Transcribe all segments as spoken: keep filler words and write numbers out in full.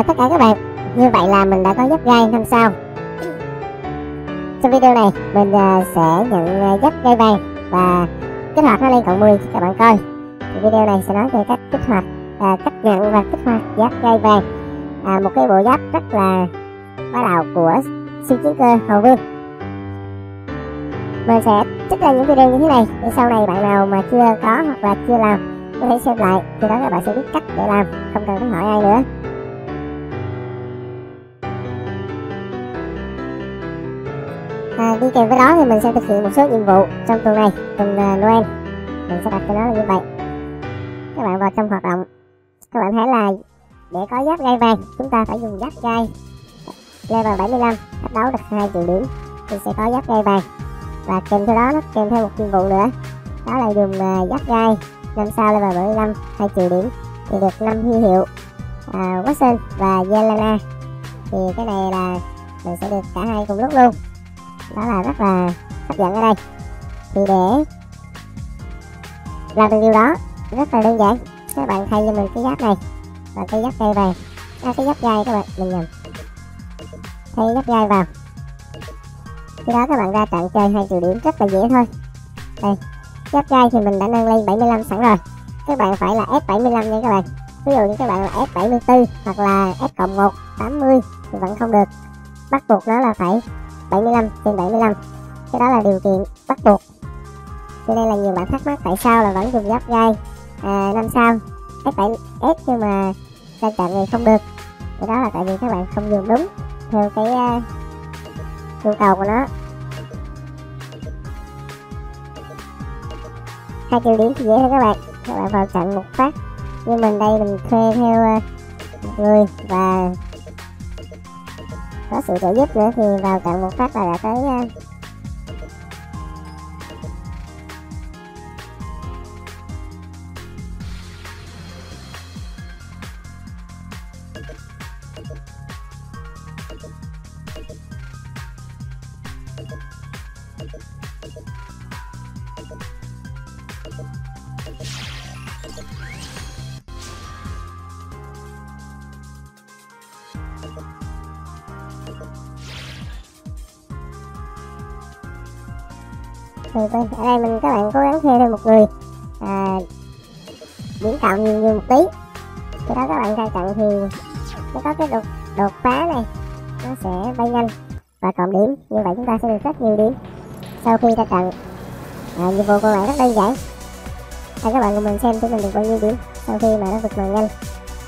tất cả các bạn, như vậy là mình đã có giáp gai năm sao. Trong video này mình sẽ nhận giáp gai vàng và kích hoạt nó lên cộng mười cho các bạn coi. Thì video này sẽ nói về cách kích hoạt, à, cách nhận và kích hoạt giáp gai vàng, à, một cái bộ giáp rất là bá đạo của siêu chiến cơ Hầu Vương. Mình sẽ trích ra những video như thế này để sau này bạn nào mà chưa có hoặc là chưa làm có thể xem lại, từ đó các bạn sẽ biết cách để làm, không cần phải hỏi ai nữa. À, đi kèm với đó thì mình sẽ thực hiện một số nhiệm vụ trong tuần này, tuần uh, Noel. Mình sẽ đặt cho nó là như vậy. Các bạn vào trong hoạt động, các bạn thấy là để có giáp gai vàng chúng ta phải dùng giáp gai level bảy mươi lăm, thách đấu được hai triệu điểm thì sẽ có giáp gai vàng. Và kèm theo đó nó kèm theo một nhiệm vụ nữa, đó là dùng uh, giáp gai năm sao level bảy mươi lăm, hai triệu điểm thì được năm huy hiệu uh, Watson và Yelena. Thì cái này là mình sẽ được cả hai cùng lúc luôn, đó là rất là hấp dẫn ở đây. Thì để làm được điều đó rất là đơn giản, các bạn thay cho mình cái giáp này và cái giáp gai vàng, à, cái giáp gai các bạn, mình nhầm, thay giáp gai vào. Khi đó các bạn ra trận chơi hai triệu điểm rất là dễ thôi. Đây, giáp gai thì mình đã nâng lên bảy mươi lăm sẵn rồi, các bạn phải là F bảy mươi lăm nha các bạn. Ví dụ như các bạn là F bảy mươi tư hoặc là F cộng một tám mươi thì vẫn không được, bắt buộc nó là phải bảy mươi lăm trên bảy mươi lăm, cái đó là điều kiện bắt buộc. Cho nên là nhiều bạn thắc mắc tại sao là vẫn dùng giáp gai à, năm sao F bảy S nhưng mà ra trận này không được. Cái đó là tại vì các bạn không dùng đúng theo cái uh, nhu cầu của nó. Hai triệu điểm thì dễ hơn các bạn, các bạn vào trận một phát. Như mình đây mình thuê theo uh, một người và có sự trợ giúp nữa thì vào trận một phát là đã tới uh, thì ở đây mình các bạn cố gắng thuê thêm một người à, điểm cộng nhiều nhiều một tí, khi đó các bạn ra trận thì nó có cái đột, đột phá này, nó sẽ bay nhanh và cộng điểm, như vậy chúng ta sẽ được rất nhiều điểm sau khi ra trận. À, nhiệm vụ của bạn rất đơn giản,ให้các bạn cùng mình xem chúng mình được bao nhiêu điểm sau khi mà nó vượt màn nhanh.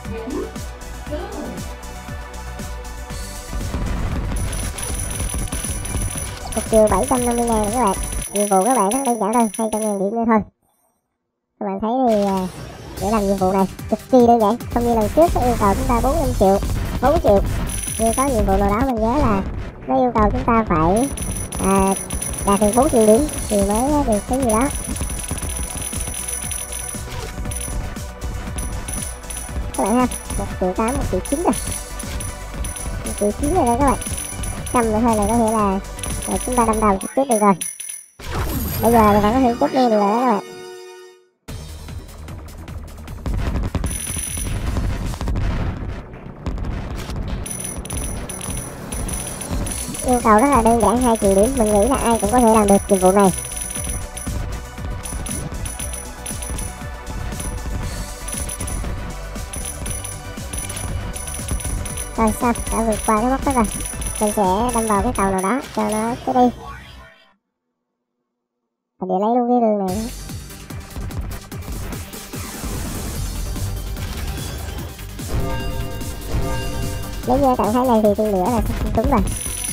Một triệu bảy trăm năm mươi ngàn các bạn. Nhiệm vụ các bạn rất đơn giản thôi, hai trăm ngàn điểm nữa thôi. Các bạn thấy thì để làm nhiệm vụ này cực kỳ đơn giản, không như lần trước nó yêu cầu chúng ta bốn mươi triệu, bốn triệu. Nhưng có nhiệm vụ nào đó mình nhớ là nó yêu cầu chúng ta phải à, đạt được bốn triệu điểm thì mới được cái gì đó. Các bạn ha, một triệu tám, một triệu chín rồi, một triệu chín rồi đó các bạn. Trăm nữa thôi là có thể là, là chúng ta đâm đầu trực tiếp được rồi. Bây giờ thì vẫn có thể tiếp luôn được rồi đó các bạn. Yêu cầu rất là đơn giản, hai triệu điểm, mình nghĩ là ai cũng có thể làm được nhiệm vụ này. Rồi xong, đã vượt qua cái mốc đó rồi. Mình sẽ đâm vào cái tàu nào đó cho nó cứ đi. Và để lấy luôn cái đường này nữa. Nếu như trạng thái này thì tiên lửa là không trúng rồi.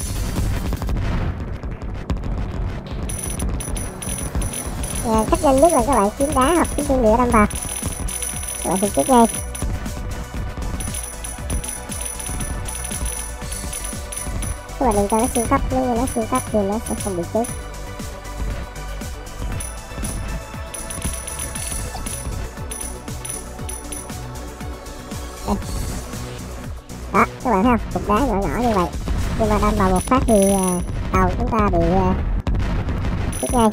À, cách nhanh nhất là các bạn kiếm đá hoặc kiếm tiên lửa đâm vào, các bạn sẽ chết ngay. Các bạn đừng cho nó siêu cấp, nếu như nó siêu cấp thì nó sẽ không bị chết. Đây. Đó, các bạn thấy không? Cục đá nhỏ nhỏ như vậy, nhưng mà đâm vào một phát thì uh, tàu chúng ta bị uh, chết ngay.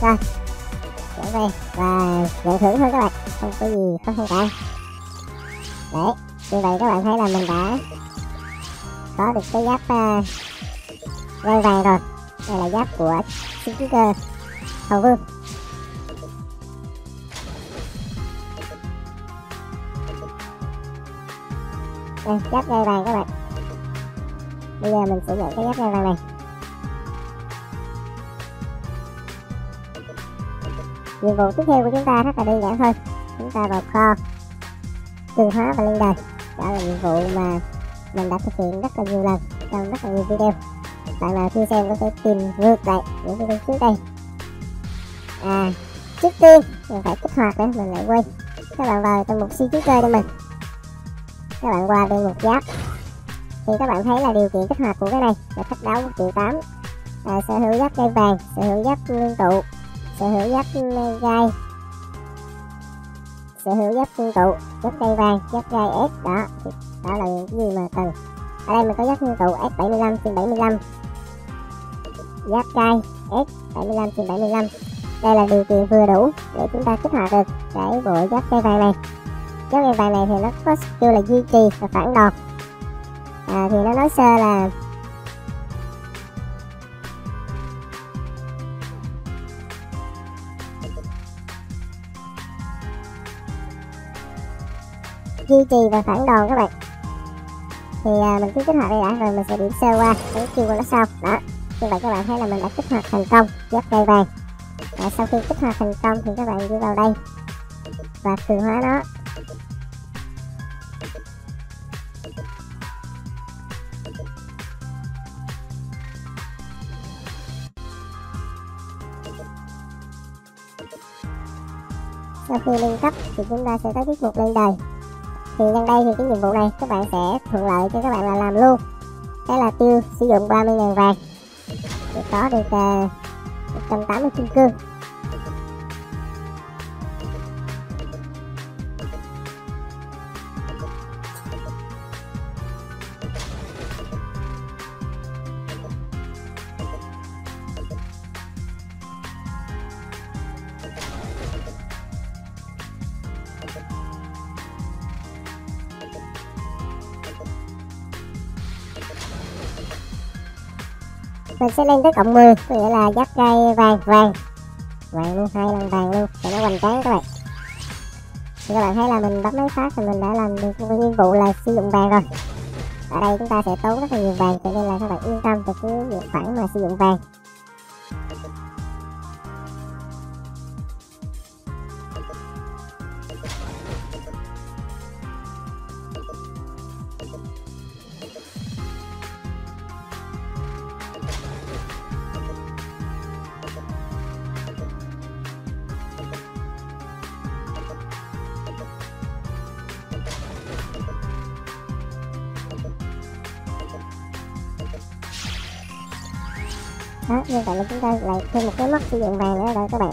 Rồi, trở về và nhận thưởng thôi các bạn, không có gì khó khăn cả. Đấy, như vậy các bạn thấy là mình đã có được cái giáp uh, răng vàng rồi. Đây là giáp của Xích Chiến Cơ Hầu Vương. Đây, giáp gai vàng các bạn. Bây giờ mình sẽ nhận cái giáp gai vàng này. Nhiệm vụ tiếp theo của chúng ta rất là đơn giản thôi. Chúng ta vào kho cường hóa và lên đời. Đó là nhiệm vụ mà mình đã thực hiện rất là nhiều lần trong rất là nhiều video. Bạn nào chưa xem có thể tìm ngược lại những video trước đây. À, trước tiên mình phải kích hoạt để mình lại quên. Các bạn vào trong mục siêu chiến cơ cho mình. Các bạn qua bên mục giáp thì các bạn thấy là điều kiện kích hoạt của cái này là thách đấu một triệu tám, à, sở hữu giáp gai vàng, sở hữu giáp nguyên tụ, sở hữu giáp gai, sở hữu giáp nguyên tụ, giáp gai vàng, giáp gai S. Đó, đó là những cái gì mà cần. Ở đây mình có giáp nguyên tụ S bảy mươi lăm trên bảy mươi lăm, giáp gai S bảy mươi lăm trên bảy mươi lăm. Đây là điều kiện vừa đủ để chúng ta kích hoạt được cái bộ giáp gai vàng này. Giáp gai vàng này thì nó có skill là duy trì và phản đòn. À, thì nó nói sơ là duy trì và phản đòn các bạn. Thì à, mình cứ kích hoạt đây đã, rồi mình sẽ điểm sơ qua cái skill của nó sau. Đó, như vậy các bạn thấy là mình đã kích hoạt thành công giáp gai vàng. À, sau khi kích hoạt thành công thì các bạn đi vào đây và cường hóa nó. Sau khi lên cấp thì chúng ta sẽ tới tiết mục lên đời. Thì nhân đây thì cái nhiệm vụ này các bạn sẽ thuận lợi cho các bạn là làm luôn. Thế là tiêu sử dụng ba mươi ngàn vàng để có được uh, một trăm tám mươi kim cương. Mình sẽ lên tới cộng mười, có nghĩa là giáp gai vàng vàng vàng luôn, hai lần vàng luôn cho nó hoành tráng các bạn. Thì các bạn thấy là mình bấm mấy phát thì mình đã làm được một nhiệm vụ là sử dụng vàng rồi. Ở đây chúng ta sẽ tốn rất là nhiều vàng, cho nên là các bạn yên tâm về cái việc khoản mà sử dụng vàng. Đó, như vậy là chúng ta lại thêm một cái mốc sử dụng vàng nữa rồi các bạn.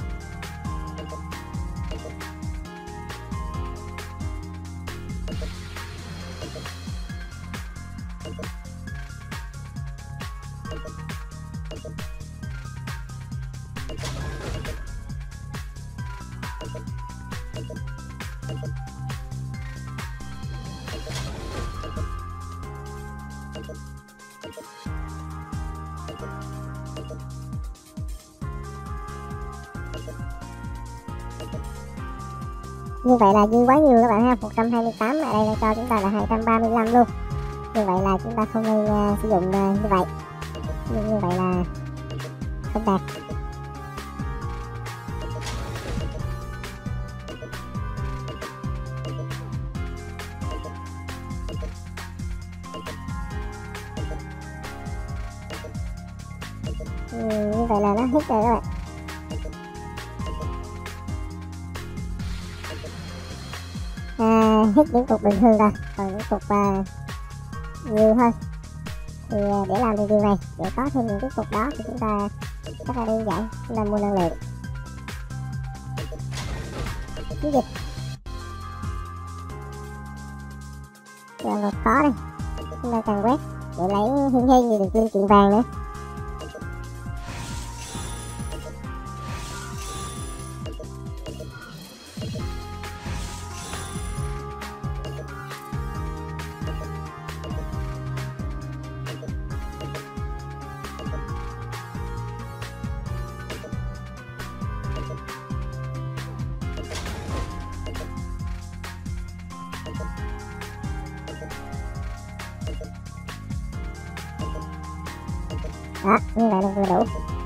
Như vậy là dư quá nhiều các bạn ha, một trăm hai mươi tám, ở đây nó cho chúng ta là hai trăm ba mươi lăm luôn. Như vậy là chúng ta không nên uh, sử dụng uh, như vậy. Nhưng như vậy là không đạt. Ừ, như vậy là nó hết rồi các bạn. À, hết những cục bình thường rồi, còn những cục uh, nhiều hơn. Thì uh, để làm được điều này, để có thêm những cái cục đó thì chúng ta rất là đơn giản, chúng ta mua năng lượng. Chiến dịch rồi một khó đây, chúng ta cần quét để lấy hiên hiên gì được linh kiện vàng nữa. Đó, như vậy là vừa đủ.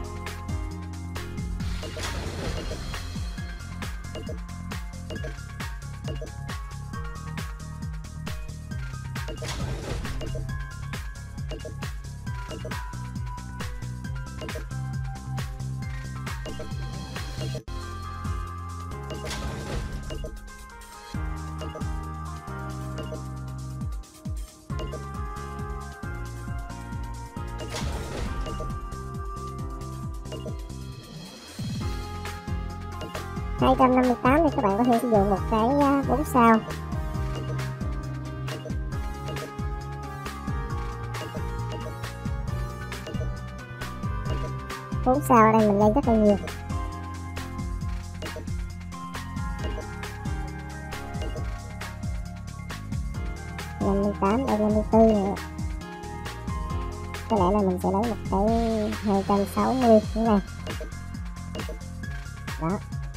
hai trăm năm mươi tám thì các bạn có thể sử dụng một cái bốn sao. bốn sao ở đây mình lên rất là nhiều. năm mươi tám đây năm mươi tư nữa. Có lẽ là mình sẽ lấy một cái hai trăm sáu mươi như thế này. Đó.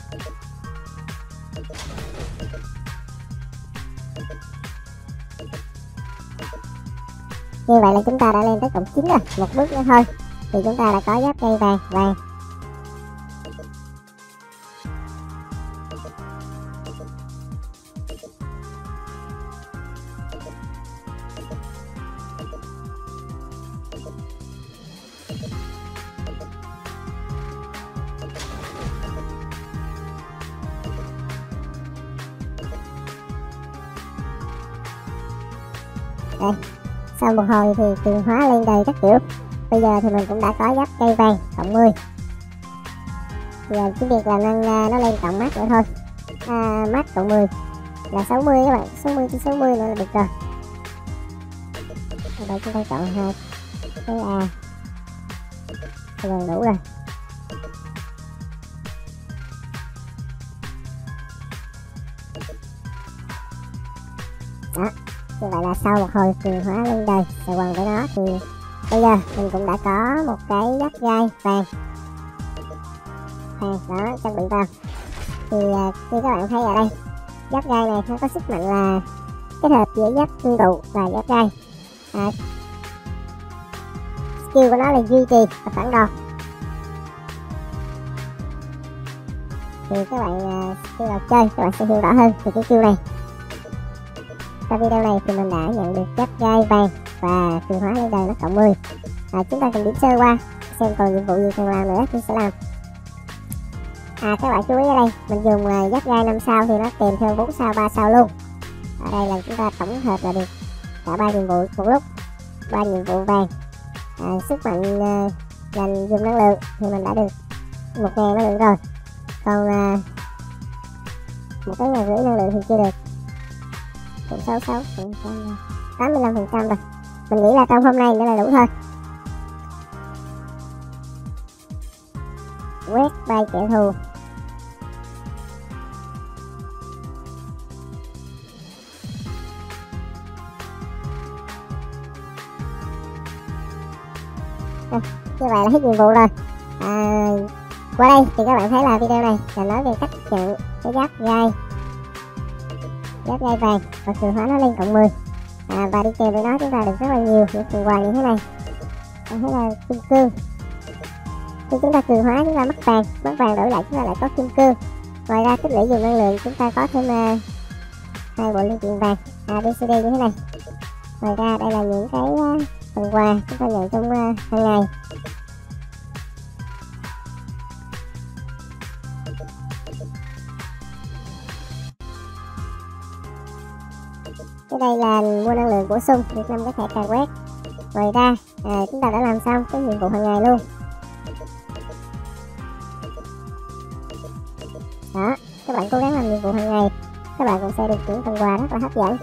Như vậy là chúng ta đã lên tới cộng chín rồi. Một bước nữa thôi thì chúng ta đã có giáp cây vàng vàng. Đây, sau một hồi thì cường hóa lên đầy các kiểu. Bây giờ thì mình cũng đã có giáp cây vàng cộng mười. Giờ chỉ việc là nâng nó lên cộng mát nữa thôi. À, mát cộng mười là sáu mươi các bạn, sáu mươi trên sáu mươi nữa là được rồi. Ở đây chúng ta chọn hai cái A. Gần đủ rồi. Đó. Như vậy là sau một hồi cường hóa lên đầy sợi quần với nó thì bây giờ mình cũng đã có một cái giáp gai vàng vàng đó trang bị vào. Thì uh, như các bạn thấy ở đây giáp gai này nó có sức mạnh là kết hợp giữa giáp cương trụ và giáp gai. À, skill của nó là duy trì và phản đòn. Thì các bạn uh, khi vào chơi các bạn sẽ hiểu rõ hơn về cái skill này. Trong video này thì mình đã nhận được giáp gai vàng và cường hóa lên đời nó cộng mười. À, chúng ta cùng điểm sơ qua xem còn nhiệm vụ gì cần làm nữa thì sẽ làm. À, các bạn chú ý ở đây mình dùng uh, giáp gai năm sao thì nó kèm theo bốn sao ba sao luôn. Ở đây là chúng ta tổng hợp là được cả ba nhiệm vụ một lúc, ba nhiệm vụ vàng. À, sức mạnh uh, dành dùng năng lượng thì mình đã được một ngàn năng lượng rồi, còn uh, một cái ngàn rưỡi năng lượng thì chưa được. Cũng sáu sáu tám mươi lăm phần trăm rồi. Mình nghĩ là trong hôm nay nữa là đủ thôi. Quét bay kẻ thù. À, như vậy là hết nhiệm vụ rồi. À, qua đây thì các bạn thấy là video này là nói về cách nhận cái giáp gai giáp gai vàng và cường hóa nó lên cộng mười. À, và đi kèm với đó chúng ta được rất là nhiều những phần quà như thế này. Bạn thấy là kim cương. Khi chúng ta cường hóa chúng ta mất vàng, mất vàng đổi lại chúng ta lại có kim cương. Ngoài ra tích lũy dùng năng lượng chúng ta có thêm uh, hai bộ linh kiện vàng a bê xê đê như thế này. Ngoài ra đây là những cái uh, phần quà chúng ta nhận trong uh, hàng ngày. Cái đây là mua năng lượng bổ sung được năm cái thẻ card quét. Ngoài ra à, chúng ta đã làm xong cái nhiệm vụ hàng ngày luôn. Đó, các bạn cố gắng làm nhiệm vụ hàng ngày, các bạn cũng sẽ được những phần quà rất là hấp dẫn.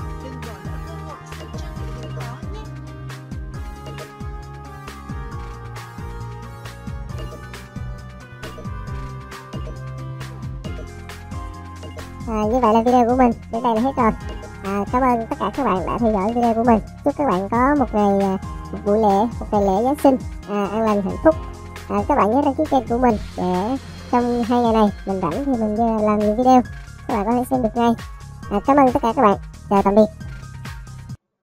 À, như vậy là video của mình đến đây là hết rồi. À, cảm ơn tất cả các bạn đã theo dõi video của mình. Chúc các bạn có một ngày một buổi lễ, một ngày lễ Giáng sinh à, an lành hạnh phúc. À, các bạn nhớ đăng ký kênh của mình để trong hai ngày này mình rảnh thì mình làm nhiều video các bạn có thể xem được ngay. À, cảm ơn tất cả các bạn. Chào tạm biệt.